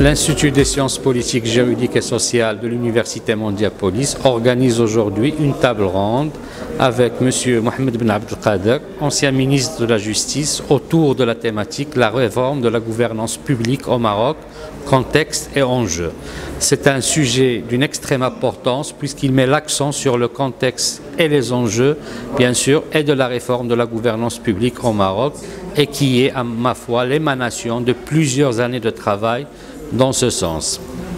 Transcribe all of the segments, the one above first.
L'Institut des sciences politiques, juridiques et sociales de l'Université Mondiapolis organise aujourd'hui une table ronde avec M. Mohamed Ben Abdelkader, ancien ministre de la Justice, autour de la thématique la réforme de la gouvernance publique au Maroc, contexte et enjeux. C'est un sujet d'une extrême importance puisqu'il met l'accent sur le contexte et les enjeux, bien sûr, et de la réforme de la gouvernance publique au Maroc et qui est, à ma foi, l'émanation de plusieurs années de travail dans ce sens.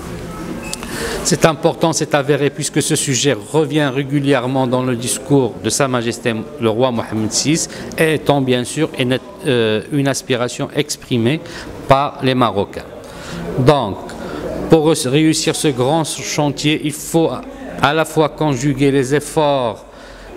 C'est important, c'est avéré, puisque ce sujet revient régulièrement dans le discours de Sa Majesté le roi Mohamed VI, et étant bien sûr une aspiration exprimée par les Marocains. Donc, pour réussir ce grand chantier, il faut à la fois conjuguer les efforts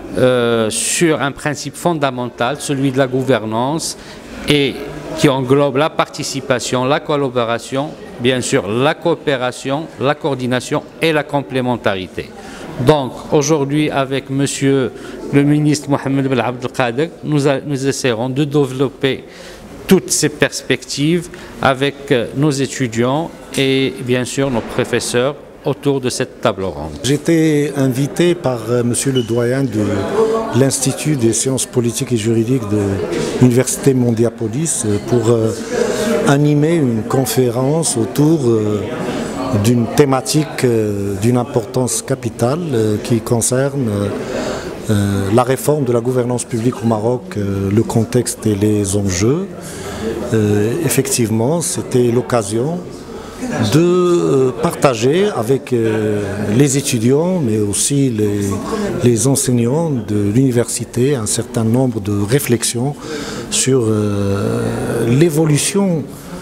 sur un principe fondamental, celui de la gouvernance, et qui englobe la participation, la collaboration, bien sûr la coopération, la coordination et la complémentarité. Donc aujourd'hui avec Monsieur le ministre Mohamed Ben Abdelkader, nous essaierons de développer toutes ces perspectives avec nos étudiants et bien sûr nos professeurs autour de cette table ronde. J'ai été invité par Monsieur le doyen de l'Institut des sciences politiques et juridiques de l'Université Mondiapolis pour animer une conférence autour d'une thématique d'une importance capitale qui concerne la réforme de la gouvernance publique au Maroc, le contexte et les enjeux. Effectivement, c'était l'occasion de partager avec les étudiants, mais aussi les enseignants de l'université, un certain nombre de réflexions sur l'évolution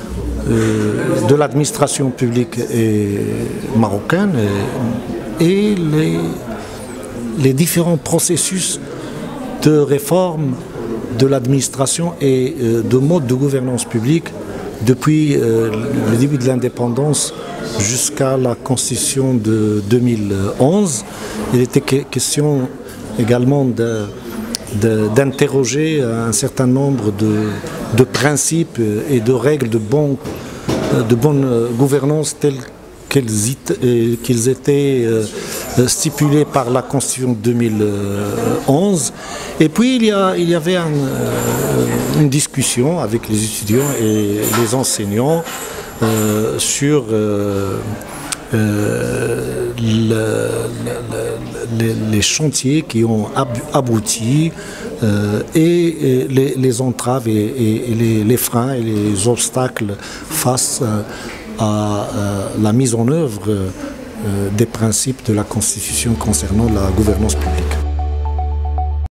de l'administration publique marocaine et les différents processus de réforme de l'administration et de mode de gouvernance publique depuis le début de l'indépendance jusqu'à la constitution de 2011. Il était question également d'interroger un certain nombre de principes et de règles de bonne gouvernance telles qu'ils étaient stipulés par la Constitution de 2011. Et puis il y avait une discussion avec les étudiants et les enseignants sur les chantiers qui ont abouti et les entraves et les freins et les obstacles face à la mise en œuvre des principes de la Constitution concernant la gouvernance publique.